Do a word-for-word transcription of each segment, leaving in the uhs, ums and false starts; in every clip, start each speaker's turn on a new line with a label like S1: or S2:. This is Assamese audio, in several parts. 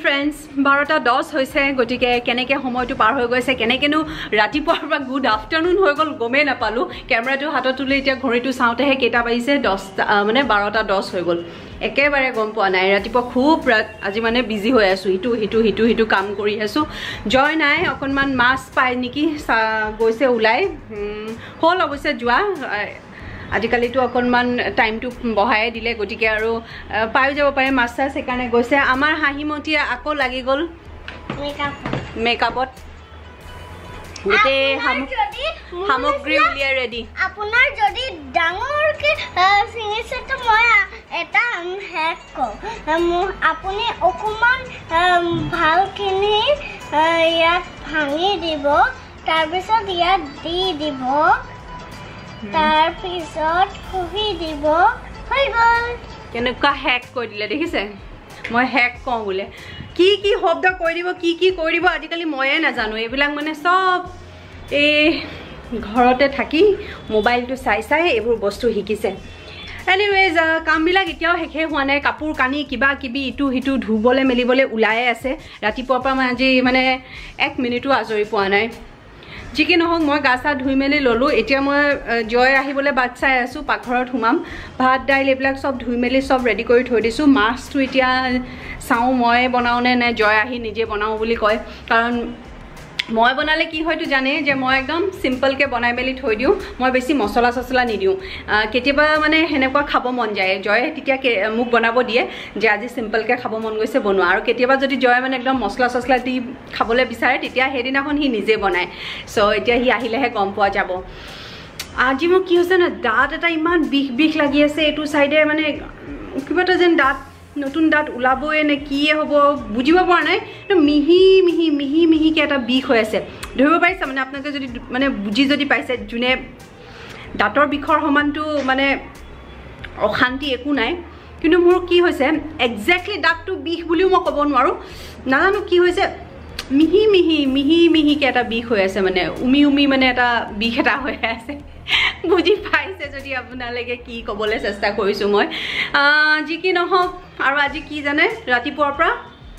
S1: friends, বাৰটা দহ হৈছে গটিকে কেনেকে সময়টো পাৰ হৈ গৈছে কেনেকেনো ৰাতিপুৱাৰ পৰা গুড আফটাৰনুন হৈ গল গমে নাপালো ক্যামেৰাটো হাতত তুলি এতিয়া ঘড়ীটো চাওতেহে কেটা পাইছে দহ মানে বাৰটা দহ হৈ গল একেবাৰে গম পোৱা নাই ৰাতিপুৱা খুব আজি মানে বিজি হৈ আছো ইটো হিটো হিটো হিটো কাম কৰি আছো জয় নাই অকনমান মাছ পাই নেকি গৈছে উলাই হল অৱশ্যে যোৱা আজিকালি তো অকনমান টাইম টু বহাই দিলে গটিকে আৰু পাই যাব পাৰে মাছটা সেকাৰণে গৈছে আমাৰ হাহিমতি আকৌ লাগি গল মেকআপ মেকআপত গতে সামগ্ৰী উলিয়াই ৰেডি
S2: আপোনাৰ যদি ডাঙৰকে ফিনিশটো মই এটা হেক ক আপুনি অকমান ভাল কিনি ইয়াত ভাঙি দিব তাৰ পিছত ইয়াত দি দিব তাৰ পিছত খুহি দিব হৈ গল
S1: কেনেকা হেক কৈ দিলে দেখিছে মই হেক কওঁ বলে কি কি শব্দ কৈ দিব কি কি কৈ দিব আজিকালি ময়ে নাজানো এইবিলাক মানে সব এই ঘৰতে থাকি মোবাইলটো চাই চাই এইবোৰ বস্তু শিকিছে এনিৱেজ কামবিলাক এতিয়াও শেষে হোৱা নাই কাপোৰ কানি কিবা কিবি ইটো হিটো ধুবলে মেলিবলে উলাই আছে ৰাতিপুৱাৰ পৰা আজি মানে এক মিনিটো আজৰি পোৱা নাই জিকি নহক মই গাছা ধুই মেলি ললো এতিয়া মই জয় আহিবলে বাট চাই আছো পাকঘৰত হুমাম ভাত দাইল এইবিলাক সব ধুই মেলি সব ৰেডি কৰি থৈ দিছো মাছটো এতিয়া চাও মই বনাওনে নে জয় আহি নিজে বনাও বুলি কয় কাৰণ মই বনালে কি হয়তো জানে যে মই একদম সিম্পল কে বনাই মেলি থৈ দিও মই বেছি মছলা সছলা নিদিও কেতিয়াবা মানে হেনেকুৱা খাব মন যায় জয় তেতিয়া মুখ বনাব দিয়ে যে আজি সিম্পল কে খাব মন গৈছে বনোৱা আৰু কেতিয়াবা যদি জয় মানে একদম মছলা সছলা দি খাবলৈ বিচাৰে তেতিয়া হেদিনাখন হি নিজে বনায় সো এতিয়া হি আহিলেহে গম পোৱা যাব আজি মোক কি হৈছে না দাঁত এটা ইমান বিষ বিষ লাগি আছে এটো সাইডে মানে কিবা এটা যেন দাঁত নতুন দাঁত উলাবয়ে নে কিয়ে হ'ব বুজিব পৰা নাই তো মিহি মিহি মিহি মিহি কে এটা বিষ হৈ আছে ধৰিব পাৰিছে মানে আপোনালোকে যদি মানে বুজি যদি পাইছে জুনে দাঁতৰ বিষৰ সমানটো মানে অশান্তি একো নাই কিন্তু মোৰ কি হৈছে এক্স্যাক্টলি দাঁতটো বিষ বুলিও মই ক'ব নোৱাৰো নাজানো কি হৈছে মিহি মিহি মিহি মিহি কে এটা বিষ হৈ আছে মানে উমি উমি মানে এটা বিষ এটা হৈ আছে বুজি পাইছে যদি আপোনালোকে কি ক'বলে চেষ্টা কৰিছো মই যি কি নহক আৰু আজি কি জানে ৰাতিপুৱাৰ পৰা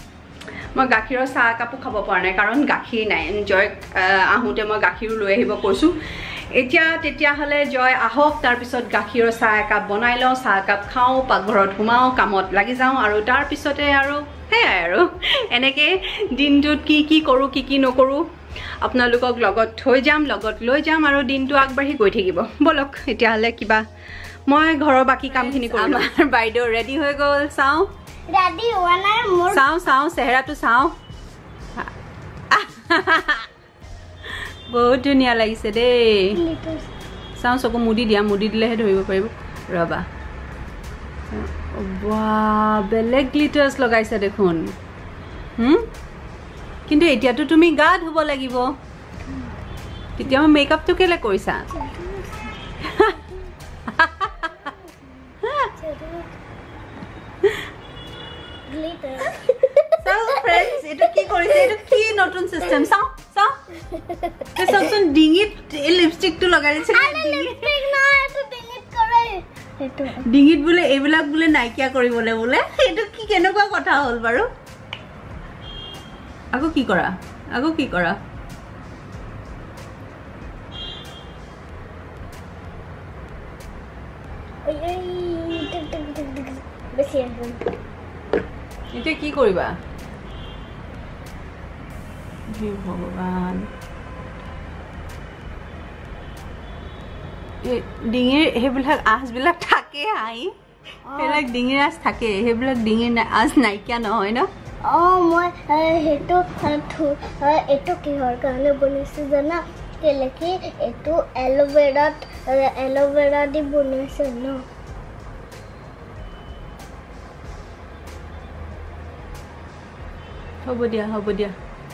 S1: মই গাখীৰৰ চাহ কাপো খাব পৰা নাই কাৰণ গাখীৰ নাই জয় আহুতে মই গাখীৰ লৈ আহিব কৈছো এতিয়া তেতিয়া হলে জয় আহক তাৰ পিছত গাখীৰৰ চাহ কাপ বনাই লওঁ চাহ কাপ খাও পাকঘৰত হুমাও কামত লাগি যাওঁ আৰু তাৰ পিছতে আৰু হে আৰু এনেকে দিনটোত কি কি কৰো কি কি নকৰো আপোনালোকক লগত থৈ যাম লগত লৈ যাম আৰু দিনটো আগবাঢ়ি গৈ থাকিব বলক এতিয়া হলে কিবা মই ঘৰৰ বাকি কামখিনি কৰিম আমাৰ বাইদেউ ৰেডি হৈ গল চাও
S2: ৰেডি হোৱা নাই মোৰ
S1: চাও চাও চেহাৰাটো চাও বহুত ধুনীয়া লাগিছে দেই চাও চকু মুদি দিয়া মুদি দিলেহে ধৰিব পাৰিব ৰবা বাহ বেলেগ গ্লিটাৰ্স লগাইছে দেখোন হুম কিন্তু এতিয়াতো তুমি গা ধুব লাগিব তেতিয়া মেকআপটো কেলে কৰিছা
S2: গ্লিটাৰ
S1: সো फ्रेंड्स এটো কি কৰিছে এটো কি নতুন সিস্টেম চাও চাও এসবজন ডিঙিত এই লিপস্টিকটো লগাই দিছে
S2: লিপস্টিক না এটো ডিলিট কৰে এটো
S1: ডিঙিত বলে এইবিলাক বলে নাইকিয়া কৰিবলে বলে এটো কি কেনেকুৱা কথা হল বাৰু আগো কি কৰা আগো কি কৰা
S2: বেছি আছে
S1: এতিয়া কি কৰিবা হে ভগৱান এ ডিঙিৰ হেবিলাক আঁচবিলাক থাকে আই হেবিলাক ডিঙিৰ আঁচ থাকে হেবিলাক ডিঙিৰ আঁচ নাইকিয়া নহয় ন
S2: অ মই হেটো এটো কিহৰ কাৰণে বনাইছো জানা কেলেকি এটো এলোভেৰা এলোভেৰা দি বনাইছে ন
S1: হ'ব দিয়া হ'ব দিয়া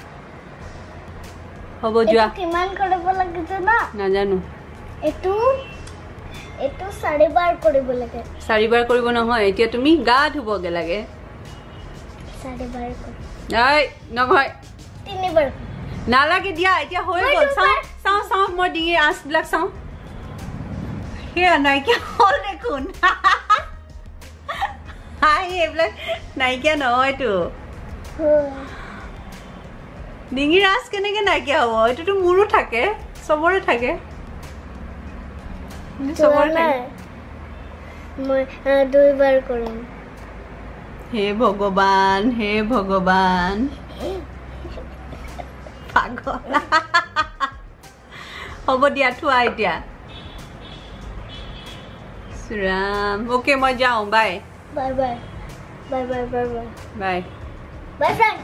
S1: হ'ব যোৱা
S2: কিমান কৰিব লাগিব না
S1: নাজানো
S2: এটো এটো চাৰিবাৰ কৰিব লাগে
S1: চাৰিবাৰ কৰিব নহয় এতিয়া তুমি গা ধুবগে লাগে
S2: চাৰিবাৰ কৰিব
S1: নাই নহয়
S2: তিনিবাৰ
S1: নালাগে দিয়া এতিয়া হৈ গল চাও চাও চাও মই ডিঙিৰ আঁচবিলাক চাও হে নাইকিয়া হল দেখোন হাই এইবিলাক নাইকিয়া নহয়তো ডিঙি ৰাজ কেনেকে নাইকিয়া হ'ব এইটোতো মোৰো থাকে সবৰে থাকে সবৰে থাকে
S2: মই দুইবাৰ কৰিম
S1: হে ভগৱান হে ভগৱান পাগল হ'ব দিয়া থোৱা এতিয়া শ্ৰীৰাম ওকে মই যাওঁ bye
S2: bye bye bye bye bye bye
S1: bye
S2: bye friend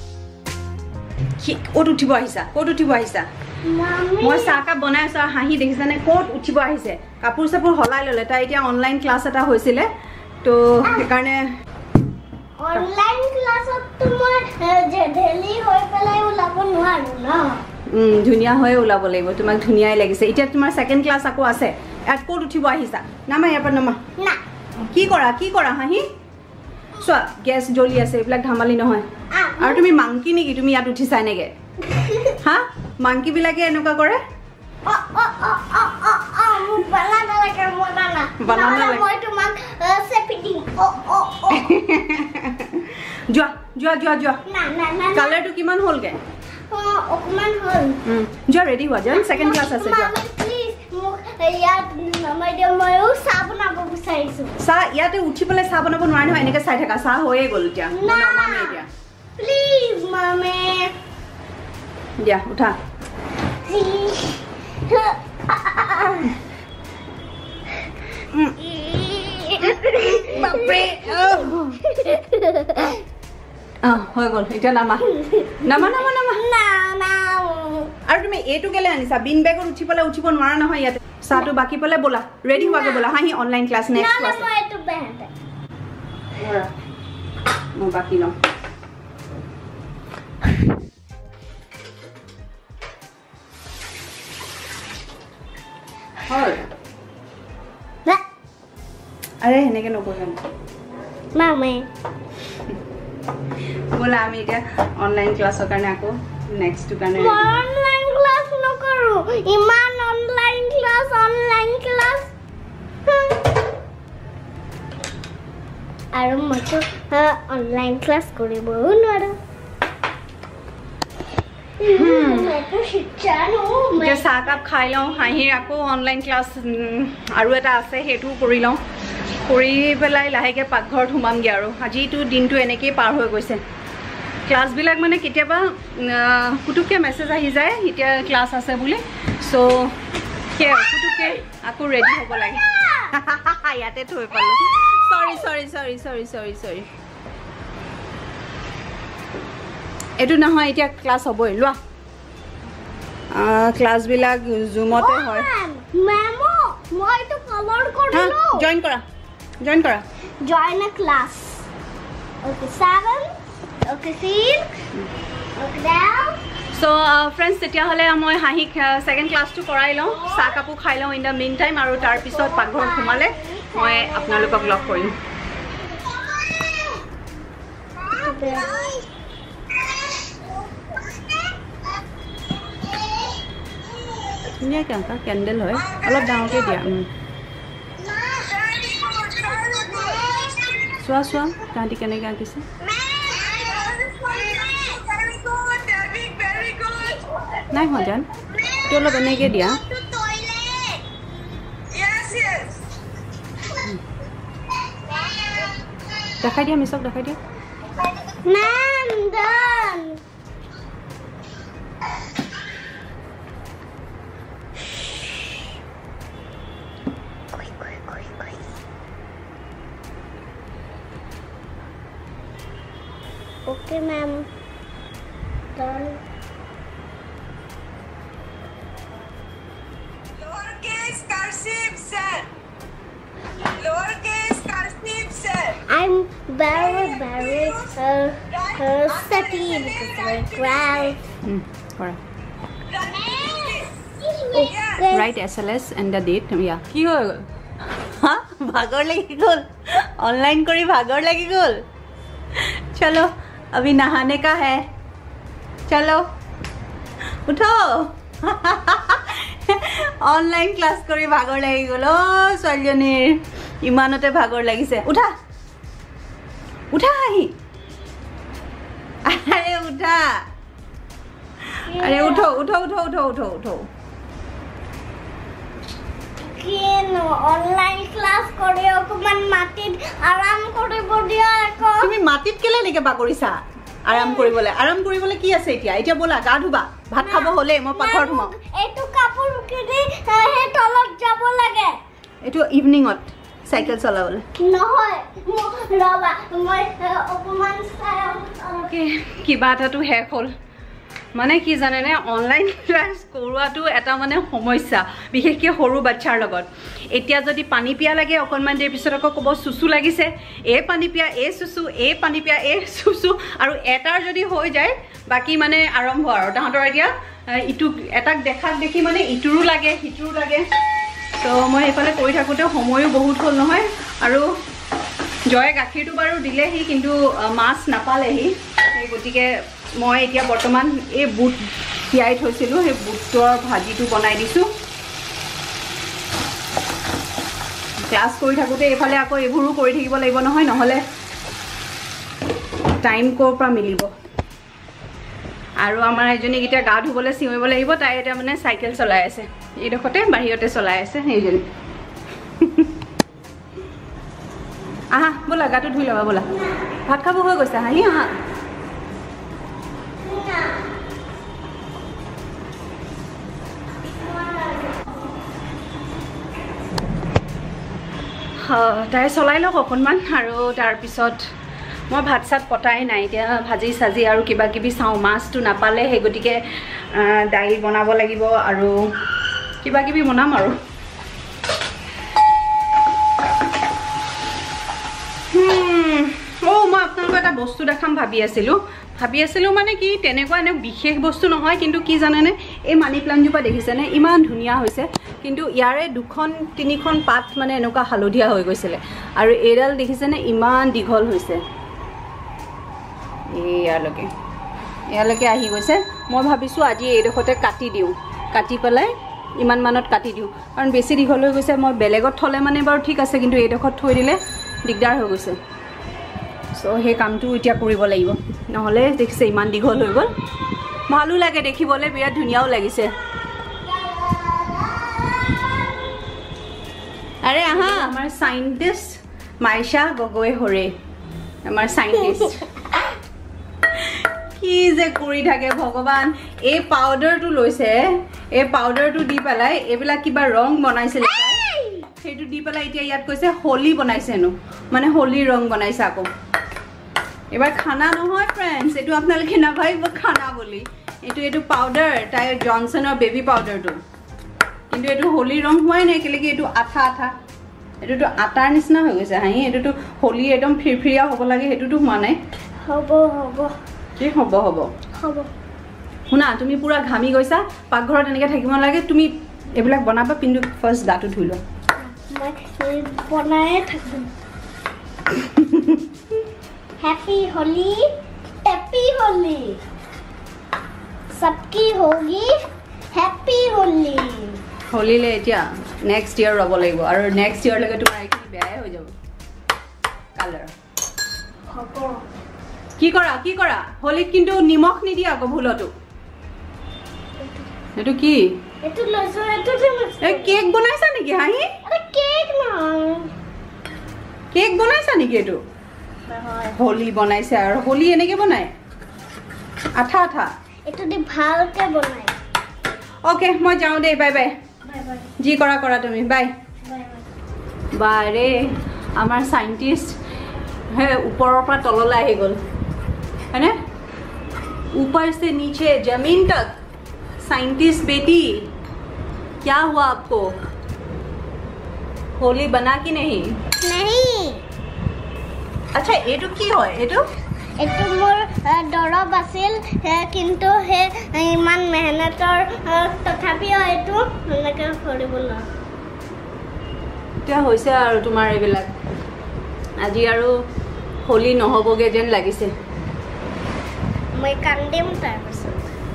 S1: ক'ত উঠিব আহিছা ক'ত উঠিব আহিছা মই চাহকাপ বনাই আছো হাঁহি দেখিছানে ক'ত উঠিব আহিছে কাপোৰ চাপোৰ হলাই ল'লে তাই এতিয়া অনলাইন ক্লাছ এটা হৈছিলে তো সেইকাৰণে
S2: অনলাইন ক্লাছত মই ডেইলি হৈ পেলাই ওলাব নোৱাৰো ন
S1: ধুনীয়া হৈ ওলাব লাগিব তোমাক ধুনীয়াই লাগিছে এতিয়া তোমাৰ ছেকেণ্ড ক্লাছ আকৌ আছে ইয়াত ক'ত উঠিব আহিছা নামা ইয়াৰ পৰা নামা
S2: না
S1: কি কৰা কি কৰা হাঁহি চোৱা গেছ জ্বলি আছে এইবিলাক ধেমালি নহয় আৰু তুমি মাংকি নেকি তুমি ইয়াত উঠিছা এনেকে হা মাংকিবিলাকে এনেকুৱা কৰে যোৱা যোৱা যোৱা যোৱা কালাৰটো কিমান হ'লগে
S2: অকমান হ'ল
S1: যোৱা ৰেডি হোৱা যোৱা ছেকেণ্ড ক্লাছ আছে যোৱা চাহ ইয়াতে উঠি পেলাই চাহ বনাব নোৱাৰে নহয় এনেকে চাই থাকা চাহ হৈয়ে গ'ল এতিয়া নমামে এতিয়া
S2: প্লিজ মামে
S1: দিয়া উঠা বাপৰে অ' হৈ গ'ল এতিয়া নামা নামা নামা নামা আৰু তুমি এইটো কেলে আনিছা বিন বেগত উঠি পেলাই উঠিব নোৱাৰা নহয় ইয়াতে চাহটো বাকি পেলাই ব'লা ৰেডি হোৱাকে ব'লা হাঁহি অনলাইন ক্লাছ নেক্সট ক্লাছ মই বাকি লওঁ আৰে সেনেকে নকৰিবা
S2: মামে
S1: ব'লা আমি এতিয়া অনলাইন ক্লাছৰ কাৰণে আকৌ নেক্সটটো কাৰণে
S2: অনলাইন ক্লাছ নকৰো ইমান অনলাইন ক্লাছ অনলাইন ক্লাছ আৰু মইতো অনলাইন ক্লাছ কৰিবও নোৱাৰো
S1: এতিয়া চাহকাপ খাই লওঁ হাঁহিৰ আকৌ অনলাইন ক্লাছ আৰু এটা আছে সেইটোও কৰি লওঁ কৰি পেলাই লাহেকৈ পাকঘৰত সোমামগৈ আৰু আজিতো দিনটো এনেকেই পাৰ হৈ গৈছে ক্লাছবিলাক মানে কেতিয়াবা পুটুককৈ মেছেজ আহি যায় এতিয়া ক্লাছ আছে বুলি চ' সেই পুটুককৈ আকৌ ৰেডি হ'ব লাগে ইয়াতে থৈ পালোঁ চৰি চৰি চৰি চৰি চৰি চৰি এইটো নহয় এতিয়া ক্লাছ হ'বই লোৱা ক্লাছবিলাক জুমতে হয় জইন কৰা জইন কৰা
S2: join a class okay seven okay six okay down
S1: so friends তেতিয়াহ'লে মই হাঁহিক ছেকেণ্ড ক্লাছটো কৰাই লওঁ চাহ কাপোৰ খাই লওঁ ইন দ্য মেইন টাইম আৰু তাৰপিছত পাকঘৰত সোমালে মই আপোনালোকক লগ কৰিম ধুনীয়াকৈ আঁকা কেণ্ডেল হয় অলপ ডাঙৰকৈ দিয়া চোৱা চোৱা তাহাঁতি কেনেকৈ আঁকিছে নাই হোৱা জান এইটো অলপ এনেকৈ দিয়া দেখাই দিয়া মিছক দেখাই দিয়া
S2: okay ma'am done
S3: lowercase cursive sir lowercase cursive sir
S2: I'm very very uh, uh study because I'm proud
S1: hmm kora
S2: okay.
S1: write S L S and the date yeah ki hol ha bhagor lagi gol online kori bhagor lagi gol chalo अभी नहाने का है चलो उठो ऑनलाइन क्लास करी भागर लगी गल ছোৱালীজনীৰ ইমানতে ভাগৰ লাগিছে উঠা উঠা আহি अरे उठा अरे उठो उठो उठो उठो उठो उठो
S2: কেনো অনলাইন ক্লাস কৰি অকমান মাটিত আৰাম কৰিব দিয়া আকৌ
S1: তুমি মাটিত কেলে নেকে বাগৰিছা আৰাম কৰিবলৈ আৰাম কৰিবলৈ কি আছে এতিয়া এতিয়া বলা গা ধুবা ভাত খাব হলে মই পাকঘৰত সোমাম
S2: এইটো কাপোৰ কিনি হে তলত যাব লাগে
S1: এইটো ইভিনিঙত সাইকেল চলাবলৈ
S2: নহয় ৰবা মই অকমান
S1: কি কিবা এটাটো শেষ হ'ল মানে কি জানে নে অনলাইন ক্লাস কৰোৱাটো এটা মানে সমস্যা বিশেষকৈ সৰু বাচ্চাৰ লগত এতিয়া যদি পানী পিয়া লাগে অকনমান দেৰ পিছত আকৌ ক'ব সুসু লাগিছে এ পানী পিয়া এ সুসু এ পানী পিয়া এ সুসু আৰু এটাৰ যদি হৈ যায় বাকি মানে আৰম্ভ আৰু তাহাঁতৰ এতিয়া ইটু এটাক দেখাক দেখি মানে ইটুৰো লাগে হিটুৰো লাগে তো মই এইফালে কৰি থাকোঁতে সময়ো বহুত হ'ল নহয় আৰু জয় গাখীৰটো বাৰু দিলেহি কিন্তু মাছ নাপালেহি এই গতিকে মই এতিয়া বৰ্তমান এই বুট তিয়াই থৈছিলোঁ সেই বুটৰ ভাজিটো বনাই দিছোঁ ক্লাছ কৰি থাকোঁতে এইফালে আকৌ এইবোৰো কৰি থাকিব লাগিব নহয় নহ'লে টাইম ক'ৰ পৰা মিলিব আৰু আমাৰ এজনীক এতিয়া গা ধুবলৈ চিঞৰিব লাগিব তাই এতিয়া মানে চাইকেল চলাই আছে এইডোখৰতে বাহিৰতে চলাই আছে সেইজনী আহা ব'লা গাটো ধুই ল'বা ব'লা ভাত খাব হৈ গৈছে হাঁহি আহা তাই চলাই লওক অকণমান আৰু তাৰপিছত মই ভাত চাত পতাই নাই এতিয়া ভাজি চাজি আৰু কিবা কিবি চাওঁ মাছটো নাপালে সেই গতিকে দাইল বনাব লাগিব আৰু কিবা কিবি বনাম আৰু অ' মই আপোনালোকক এটা বস্তু দেখাম ভাবি আছিলোঁ ভাবি আছিলোঁ মানে কি তেনেকুৱা এনে বিশেষ বস্তু নহয় কিন্তু কি জানেনে এই মানি প্লাণ্টজোপা দেখিছেনে ইমান ধুনীয়া হৈছে কিন্তু ইয়াৰে দুখন তিনিখন পাত মানে এনেকুৱা হালধীয়া হৈ গৈছিলে আৰু এইডাল দেখিছেনে ইমান দীঘল হৈছে ইয়ালৈকে ইয়ালৈকে আহি গৈছে মই ভাবিছোঁ আজি এইডোখৰতে কাটি দিওঁ কাটি পেলাই ইমান মানত কাটি দিওঁ কাৰণ বেছি দীঘল হৈ গৈছে মই বেলেগত থ'লে মানে বাৰু ঠিক আছে কিন্তু এইডোখৰত থৈ দিলে দিগদাৰ হৈ গৈছে চ' সেই কামটো এতিয়া কৰিব লাগিব নহ'লে দেখিছে ইমান দীঘল হৈ গ'ল ভালো লাগে দেখিবলৈ বিৰাট ধুনীয়াও লাগিছে আৰে আহা আমাৰ চাইণ্টিষ্ট মাইশা গগৈ হৰে আমাৰ চাইণ্টিষ্ট কি যে কৰি থাকে ভগৱান এই পাউডাৰটো লৈছে এই পাউডাৰটো দি পেলাই এইবিলাক কিবা ৰং বনাইছিল সেইটো দি পেলাই এতিয়া ইয়াত কৈছে হোলী বনাইছে নো মানে হোলীৰ ৰং বনাইছে আকৌ এবাৰ খানা নহয় ফ্ৰেণ্ডছ এইটো আপোনালোকে নাভাবিব খানা বুলি এইটো এইটো পাউডাৰ তাই জনছনৰ বেবী পাউডাৰটো কিন্তু এইটো হোলীৰ ৰং হোৱাই নাই কেলেকি এইটো আঠা আঠা এইটোতো আটাৰ নিচিনা হৈ গৈছে হাঁহি এইটোতো হোলী একদম ফিৰফিৰিয়া হ'ব লাগে সেইটোতো হোৱা নাই
S2: হ'ব হ'ব
S1: কি হ'ব হ'ব
S2: হ'ব
S1: শুনা তুমি পুৰা ঘামি গৈছা পাকঘৰত এনেকৈ থাকিব নালাগে তুমি এইবিলাক বনাবা কিন্তু ফাৰ্ষ্ট গাটো ধুই লোৱা
S2: মই বনায়ে থাকিম हैप्पी होली हैप्पी होली सबकी होगी हैप्पी होली
S1: होलीले এতিয়া নেক্সট ইয়াৰ ৰব লাগিব আৰু নেক্সট ইয়াৰ লগে তোমাৰ কি বেয়াই হৈ যাব কালাৰ
S2: হ'ব
S1: কি কৰা কি কৰা হোলীত কিন্তু নিমখ নিদি আকৌ ভুলটো এটো কি
S2: এটো লজো এটো
S1: এ কেক বনাইছা নেকি হাঁহি
S2: আরে কেক না
S1: কেক বনাইছা নেকি এটো হোলী বনাইছে আৰু হোলী এনেকে বনাই আঠা আঠা
S2: এটো দি ভালকে বনাই
S1: ওকে মই যাও দে bye bye
S2: bye bye
S1: G কৰা কৰা তুমি বাই
S2: বাই বাই
S1: বাৰে আমাৰ সাইন্টিষ্ট হে ওপৰৰ পৰা তললৈ আহি গ'ল হয়নে ऊपर से नीचे जमीन तक साइंटिस्ट बेटी क्या हुआ आपको होली बना कि नहीं
S2: नहीं
S1: अच्छा एटू की হয় এটো
S2: এটো মোর দৰব আছিল কিন্তু হে ইমান মেহনতৰ তথাপিও এটো এনেকে কৰিব না
S1: এতিয়া হৈছে আৰু তোমাৰ এইবিলাক আজি আৰু হোলী নহবগে যেন লাগিছে
S2: মই কান্দিম তাৰপিছত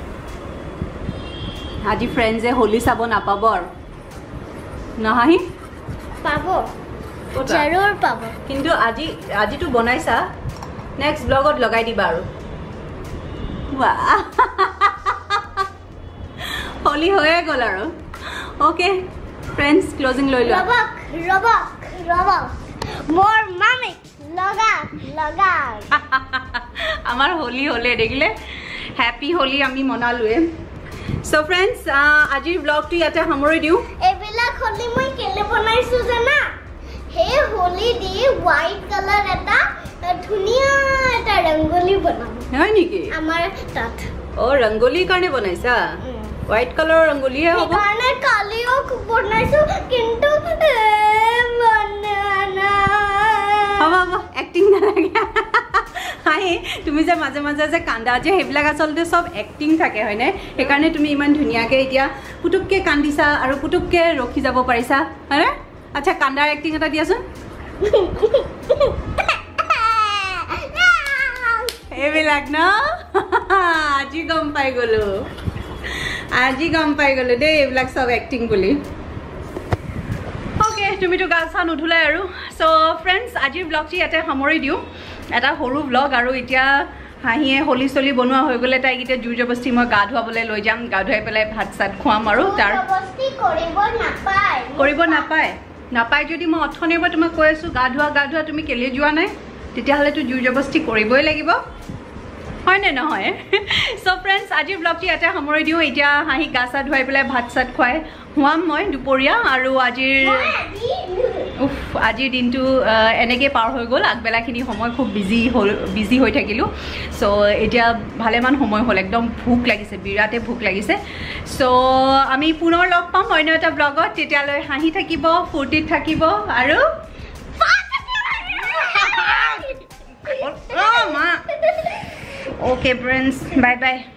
S1: আজি ফ্ৰেণ্ডছে হোলী চাব নাপাব আৰু নহয়
S2: পাব জৰুৰ পাব
S1: কিন্তু আজি আজিটো বনাইছা নেক্সট ব্লগত লগাই দিবা আৰু বাহ হোলি হয়ে গ'ল আৰু ওকে ফ্ৰেণ্ডছ ক্লোজিং লৈ লোৱা
S2: ৰবক ৰবক ৰবক মোৰ মামি লগা লগা
S1: আমাৰ হোলি হলে দেখিলে হ্যাপি হোলি আমি মনালোৱে সো ফ্ৰেণ্ডছ আজিৰ ব্লগটো ইয়াতে সামৰি দিওঁ
S2: এবিলা হোলি মই কেলে বনাইছো জানা হে হোলি দি হোৱাইট কালাৰ এটা ধুনিয়া এটা ৰংগোলী বনাম
S1: হয় নেকি
S2: আমাৰ তাত
S1: ও ৰংগোলীৰ কাৰণে বনাইছা হোৱাইট কালাৰ ৰংগোলীয়ে হ'ব
S2: কাৰণে কালিও বনাইছো কিন্তু বনানা
S1: হ'ব হ'ব এক্টিং নালাগে হাই তুমি যে মাজে মাজে যে কান্দা যে হেবিলাক আচলতে সব এক্টিং থাকে হয়নে সেইকাৰণে তুমি ইমান ধুনিয়াকে এতিয়া পুতুককে কান্দিছা আৰু পুতুককে ৰখি যাব পাৰিছা হয়নে আচ্ছা কান্দাৰ এক্টিং এটা দিয়াচোন এইবিলাক ন আজি গম পাই গলো আজি গম পাই গলো দেই এইবিলাক সব এক্টিং বুলি ওকে তুমি তো গাল চা নুধুলাই আৰু সো ফ্ৰেণ্ডছ আজিৰ ব্লগটি ইয়াতে সামৰি দিওঁ এটা সৰু ব্লগ আৰু এতিয়া হাঁহিয়ে হোলি চলি বনোৱা হৈ গ'লে তাইক এতিয়া জোৰ জবস্তি মই গা ধুৱাবলৈ লৈ যাম গা ধুৱাই পেলাই ভাত চাত খুৱাম আৰু তাৰ
S2: জবস্তি কৰিব নাপায়
S1: কৰিব নাপায় নাপায় যদি মই অথনিৰ পৰা তোমাক কৈ আছোঁ গা ধোৱা গা ধোৱা তুমি কেলে যোৱা নাই তেতিয়াহ'লেতো জোৰ জবস্তি কৰিবই লাগিব হয় নে নহয় সো ফ্ৰেণ্ডছ আজিৰ ব্লগটি ইয়াতে সামৰি দিওঁ এতিয়া হাঁহি গা চা ধুৱাই পেলাই ভাত চাত খুৱাই খুৱাম মই দুপৰীয়া আৰু আজিৰ উফ আজিৰ দিনটো এনেকৈ পাৰ হৈ গ'ল আগবেলাখিনি সময় খুব বিজি হ'ল বিজি হৈ থাকিলোঁ চ' এতিয়া ভালেমান সময় হ'ল একদম ভোক লাগিছে বিৰাটে ভোক লাগিছে চ' আমি পুনৰ লগ পাম অন্য এটা ব্লগত তেতিয়ালৈ হাঁহি থাকিব ফূৰ্তিত থাকিব আৰু মা Okay, friends. Bye bye.